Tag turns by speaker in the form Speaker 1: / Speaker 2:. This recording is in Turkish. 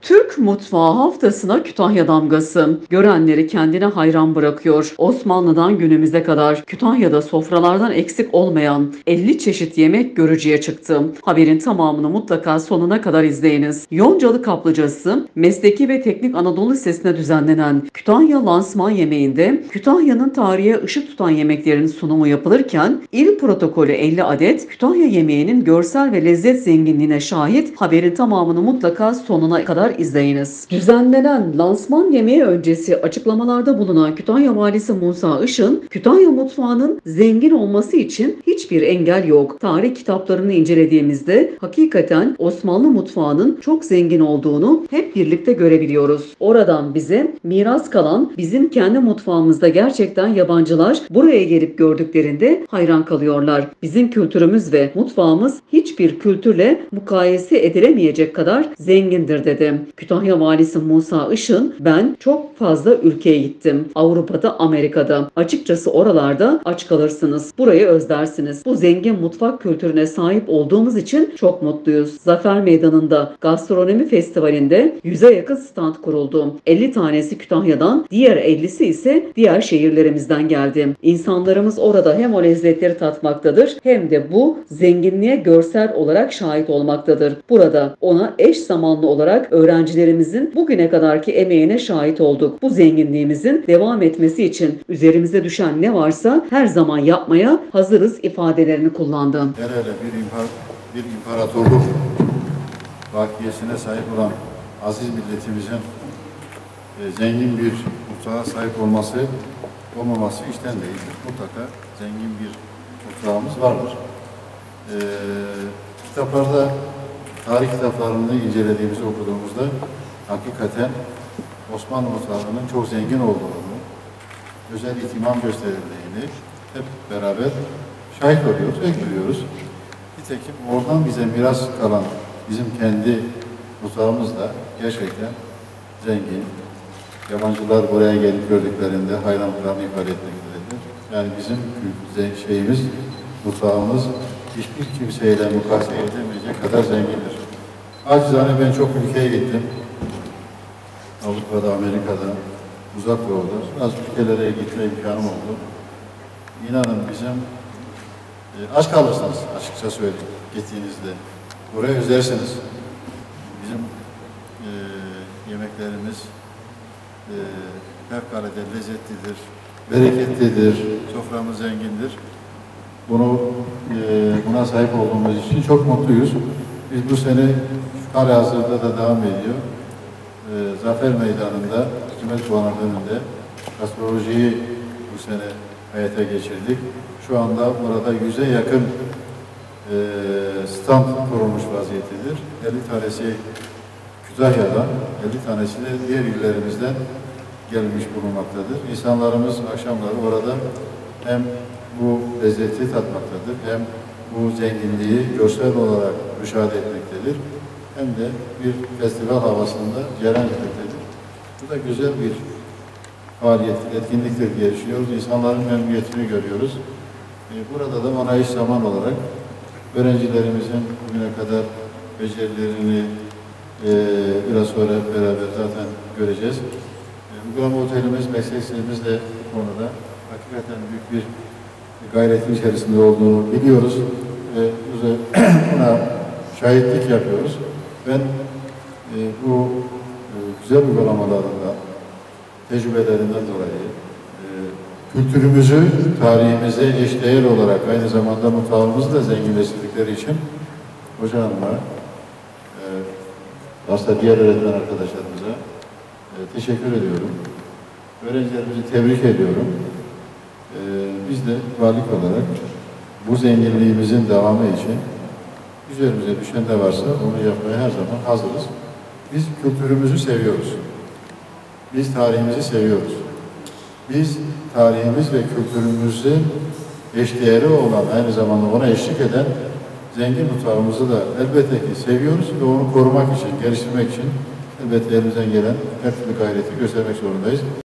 Speaker 1: Türk mutfağı haftasına Kütahya damgası. Görenleri kendine hayran bırakıyor. Osmanlı'dan günümüze kadar Kütahya'da sofralardan eksik olmayan 50 çeşit yemek görücüye çıktı. Haberin tamamını mutlaka sonuna kadar izleyiniz. Yoncalı Kaplıcası, Mesleki ve Teknik Anadolu Lisesi'ne düzenlenen Kütahya lansman yemeğinde Kütahya'nın tarihe ışık tutan yemeklerin sunumu yapılırken il protokolü 50 adet Kütahya yemeğinin görsel ve lezzet zenginliğine şahit. Haberin tamamını mutlaka sonuna kadar izleyiniz. Düzenlenen lansman yemeği öncesi açıklamalarda bulunan Kütahya Valisi Musa Işın, Kütahya mutfağının zengin olması için hiçbir engel yok. Tarih kitaplarını incelediğimizde hakikaten Osmanlı mutfağının çok zengin olduğunu hep birlikte görebiliyoruz. Oradan bize miras kalan bizim kendi mutfağımızda gerçekten yabancılar buraya gelip gördüklerinde hayran kalıyorlar. Bizim kültürümüz ve mutfağımız hiçbir kültürle mukayese edilemeyecek kadar zengindir dedi. Kütahya Valisi Musa Işın, ben çok fazla ülkeye gittim. Avrupa'da, Amerika'da. Açıkçası oralarda aç kalırsınız. Burayı özlersiniz. Bu zengin mutfak kültürüne sahip olduğumuz için çok mutluyuz. Zafer Meydanı'nda gastronomi festivalinde 100'e yakın stand kuruldu. 50 tanesi Kütahya'dan, diğer 50'si ise diğer şehirlerimizden geldi. İnsanlarımız orada hem o lezzetleri tatmaktadır hem de bu zenginliğe görsel olarak şahit olmaktadır. Burada ona eş zamanlı olarak öğrencilerimizin bugüne kadarki emeğine şahit olduk. Bu zenginliğimizin devam etmesi için üzerimize düşen ne varsa her zaman yapmaya hazırız ifadelerini kullandı.
Speaker 2: Hele bir imparatorluk bakiyesine sahip olan aziz milletimizin zengin bir mutfağa sahip olmaması işten değildir. Mutlaka zengin bir mutfağımız vardır. Kitaplarda, tarih kitaplarını incelediğimizde, okuduğumuzda hakikaten Osmanlı mutfağının çok zengin olduğunu, özel ihtimam gösterildiğini hep beraber şahit oluyoruz ve görüyoruz. Nitekim oradan bize miras kalan bizim kendi mutfağımız da gerçekten zengin. Yabancılar buraya gelip gördüklerinde hayranlıklarını ifade etmektedir. Yani bizim şeyimiz, mutfağımız hiçbir kimseyle mukayese edilemeyecek kadar zengindir. Acizane ben çok ülkeye gittim. Avrupa'da, Amerika'da, Uzak Doğu'da. Az ülkelere gitme imkanım oldu. İnanın bizim aç kalırsınız açıkça söyleyeyim gittiğinizde. Buraya özlersiniz. Bizim yemeklerimiz fevkalade lezzetlidir, bereketlidir, soframız zengindir. Buna sahip olduğumuz için çok mutluyuz. Biz bu sene halihazırda da devam ediyor. Zafer Meydanı'nda, hükümet puanının önünde gastrolojiyi bu sene hayata geçirdik. Şu anda burada 100'e yakın stand kurulmuş vaziyettedir. 50 tanesi Kütahya'dan, 50 tanesi de diğer illerimizden gelmiş bulunmaktadır. İnsanlarımız akşamları orada hem bu lezzeti tatmaktadır, hem bu zenginliği görsel olarak müşahede etmektedir, hem de bir festival havasında cereyan etmektedir. Bu da güzel bir faaliyet, etkinliktir diye düşünüyoruz. İnsanların memnuniyetini görüyoruz. Burada da ona eş zaman olarak öğrencilerimizin bugüne kadar becerilerini biraz sonra beraber zaten göreceğiz. Uygulama otelimiz, meslek lisemiz de bu konuda hakikaten büyük bir gayretin içerisinde olduğunu biliyoruz. Buna şahitlik yapıyoruz. Ben bu güzel uygulamalarında, tecrübelerinden dolayı kültürümüzü, tarihimize eşdeğer olarak aynı zamanda mutfağımızı da zenginleştirdikleri için Hoca Hanım'a, aslında diğer öğretmen arkadaşlarımıza teşekkür ediyorum. Öğrencilerimizi tebrik ediyorum. Biz de valilik olarak bu zenginliğimizin devamı için üzerimize düşen ne varsa onu yapmaya her zaman hazırız. Biz kültürümüzü seviyoruz. Biz tarihimizi seviyoruz. Biz tarihimiz ve kültürümüzün eşdeğeri olan, aynı zamanda ona eşlik eden zengin mutfağımızı da elbette ki seviyoruz ve onu korumak için, geliştirmek için elbette elimizden gelen her türlü gayreti göstermek zorundayız.